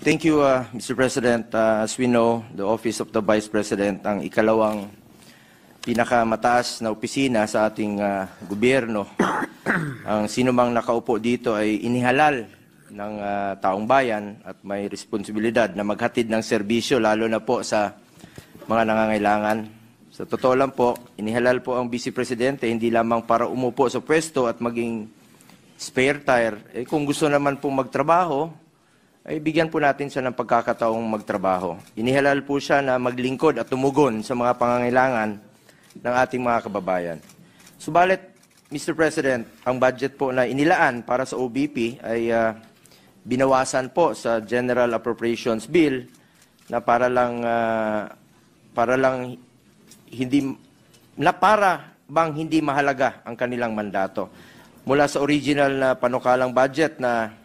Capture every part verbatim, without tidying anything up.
Thank you, uh, Mister President. Uh, as we know, the Office of the Vice President ang ikalawang pinakamataas na opisina sa ating uh, gobyerno. Ang sinumang nakaupo dito ay inihalal ng uh, taong bayan at may responsibilidad na maghatid ng serbisyo lalo na po sa mga nangangailangan. Sa totoo lang po, inihalal po ang Vice Presidente hindi lamang para umupo sa pwesto at maging spare tire. Eh, kung gusto naman po magtrabaho, ay bigyan po natin siya ng pagkakataong magtrabaho. Inihalal po siya na maglingkod at tumugon sa mga pangangailangan ng ating mga kababayan. Subalit, Mister President, ang budget po na inilaan para sa O B P ay uh, binawasan po sa General Appropriations Bill na para lang uh, para lang hindi na para bang hindi mahalaga ang kanilang mandato. Mula sa original na panukalang budget na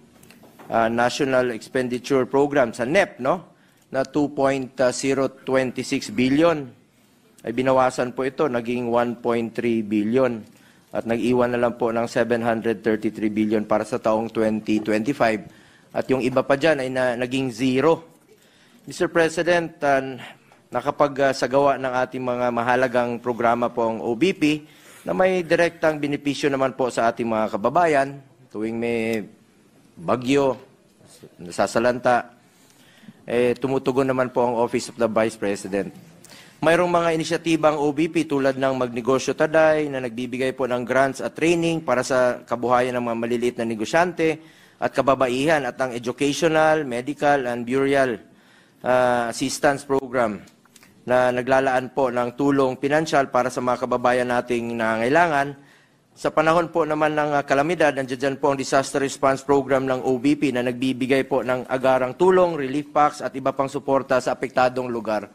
Uh, National Expenditure Program sa N E P, no, na two point zero two six billion ay binawasan po ito, naging one point three billion at nag-iwan na lang po ng seven hundred thirty-three billion para sa taong twenty twenty-five at yung iba pa dyan ay na, naging zero. Mister President, uh, nakapagsagawa uh, ng ating mga mahalagang programa po ang O B P na may direktang benepisyo naman po sa ating mga kababayan tuwing may bagyo, nasasalanta, eh, tumutugon naman po ang Office of the Vice President. Mayroong mga inisyatibang O B P tulad ng Magnegosyo Taday na nagbibigay po ng grants at training para sa kabuhayan ng mga maliliit na negosyante at kababaihan at ang Educational, Medical, and Burial uh, Assistance Program na naglalaan po ng tulong pinansyal para sa mga kababayan nating nangangailangan. Sa panahon po naman ng kalamidad, nandiyan po ang Disaster Response Program ng O B P na nagbibigay po ng agarang tulong, relief packs at iba pang suporta sa apektadong lugar.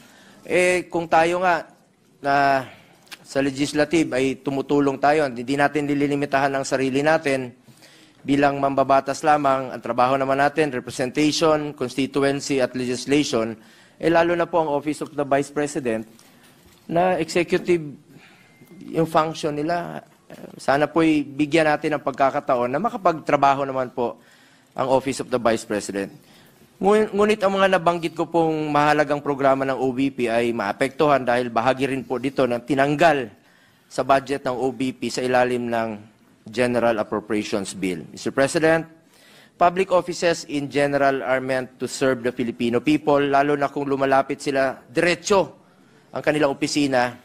Eh kung tayo nga na sa legislative ay tumutulong tayo, hindi natin nililimitahan ang sarili natin bilang mambabatas lamang, ang trabaho naman natin, representation, constituency at legislation, eh lalo na po ang Office of the Vice President na executive yung function nila. Sana po'y bigyan natin ng pagkakataon na makapagtrabaho naman po ang Office of the Vice President. Ngunit ang mga nabanggit ko pong mahalagang programa ng O B P ay maapektuhan dahil bahagi rin po dito ng tinanggal sa budget ng O B P sa ilalim ng General Appropriations Bill. Mister President, public offices in general are meant to serve the Filipino people, lalo na kung lumalapit sila diretso ang kanilang opisina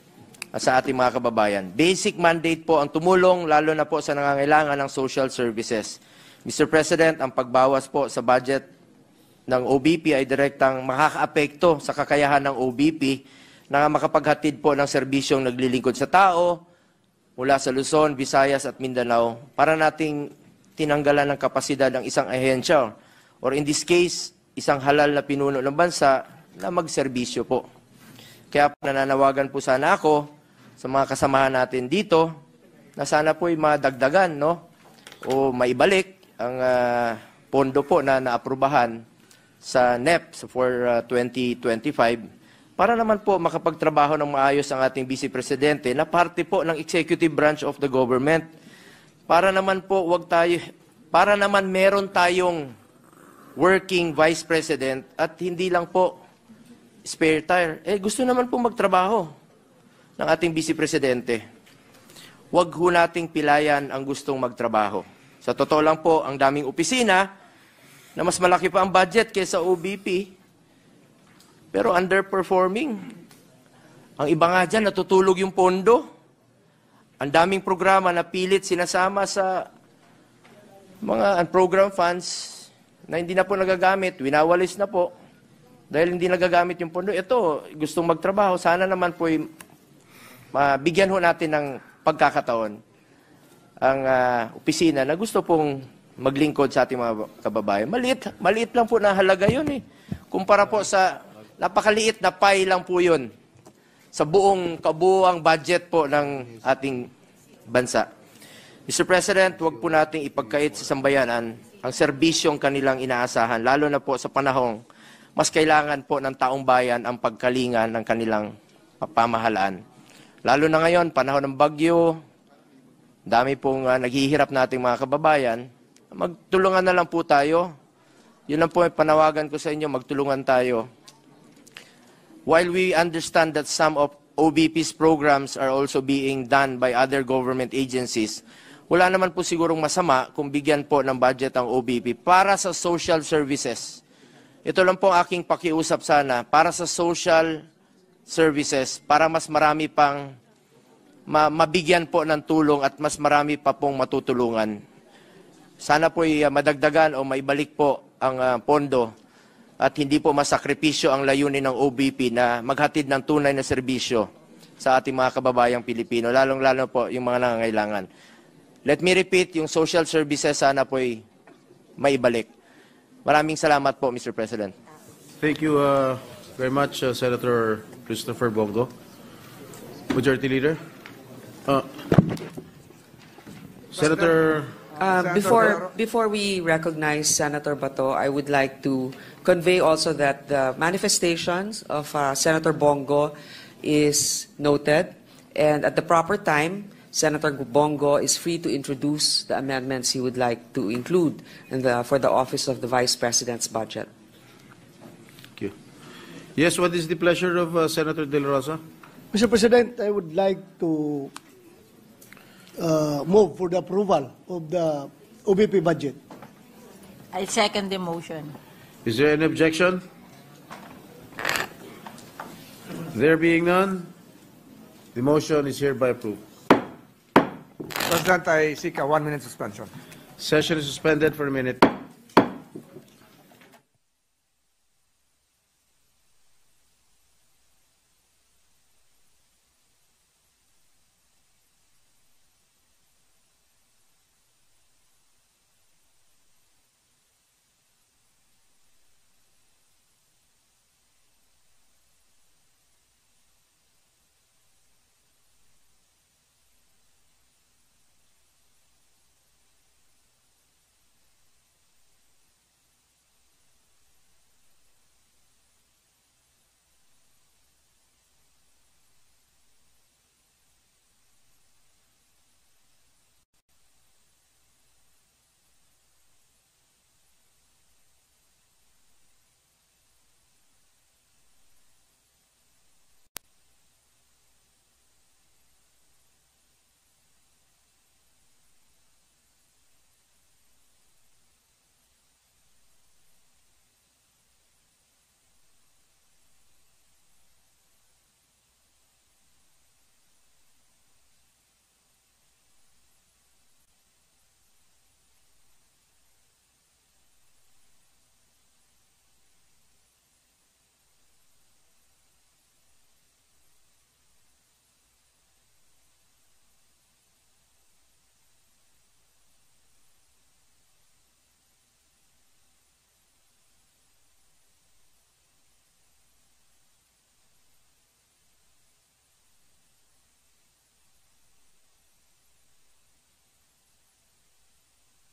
sa ating mga kababayan. Basic mandate po ang tumulong, lalo na po sa nangangailangan ng social services. Mister President, ang pagbawas po sa budget ng O B P ay direktang makakaapekto sa kakayahan ng O B P na makapaghatid po ng serbisyong naglilingkod sa tao mula sa Luzon, Visayas at Mindanao para nating tinanggalan ng kapasidad ng isang ahensya or in this case, isang halal na pinuno ng bansa na magserbisyo po. Kaya nananawagan po sana ako sa mga kasamahan natin dito, na sana po'y madagdagan, no? O maibalik ang uh, pondo po na naaprubahan sa N E P for uh, twenty twenty-five para naman po makapagtrabaho ng maayos ang ating Vice Presidente na parte po ng executive branch of the government. Para naman po wag tayo, para naman meron tayong working Vice President at hindi lang po spare tire. Eh gusto naman po magtrabaho ng ating Vice Presidente. Huwag ho nating pilayan ang gustong magtrabaho. Sa totoo lang po, ang daming opisina na mas malaki pa ang budget kaysa O B P, pero underperforming. Ang iba nga dyan, natutulog yung pondo. Ang daming programa na pilit sinasama sa mga program funds na hindi na po nagagamit, winawalis na po. Dahil hindi nagagamit yung pondo, ito, gustong magtrabaho, sana naman po Uh, bigyan ho natin ng pagkakataon ang uh, opisina na gusto pong maglingkod sa ating mga kababayan. Maliit, maliit lang po na halaga yun eh. Kumpara po sa napakaliit na pie lang po yun sa buong kabuuang budget po ng ating bansa. Mister President, huwag po nating ipagkait sa sambayanan ang serbisyong kanilang inaasahan, lalo na po sa panahong mas kailangan po ng taong bayan ang pagkalinga ng kanilang pamahalaan. Lalo na ngayon, panahon ng bagyo, dami pong uh, naghihirap nating mga kababayan, magtulungan na lang po tayo yun lang po ang panawagan ko sa inyo, magtulungan tayo. While we understand that some of O B P's programs are also being done by other government agencies, wala naman po sigurong masama kung bigyan po ng budget ang O B P para sa social services. Ito lang po ang aking pakiusap sana, para sa social services, para mas marami pang ma mabigyan po ng tulong at mas marami pa pong matutulungan. Sana po uh, madagdagan o maibalik po ang uh, pondo at hindi po masakripisyo ang layunin ng O B P na maghatid ng tunay na serbisyo sa ating mga kababayang Pilipino, lalong-lalo po yung mga nangangailangan. Let me repeat, yung social services sana po ay maibalik. Maraming salamat po, Mister President. Thank you uh, very much, uh, Senator Christopher Bongo. Majority Leader. Uh, Senator... Uh, before before we recognize Senator Bato, I would like to convey also that the manifestations of uh, Senator Bongo is noted, and at the proper time, Senator Bongo is free to introduce the amendments he would like to include in the, for the office of the Vice President's budget. Thank you. Yes, what is the pleasure of uh, Senator De La Rosa? Mister President, I would like to uh, move for the approval of the O B P budget. I second the motion. Is there any objection? There being none, the motion is hereby approved. President, I seek a one-minute suspension. Session is suspended for a minute.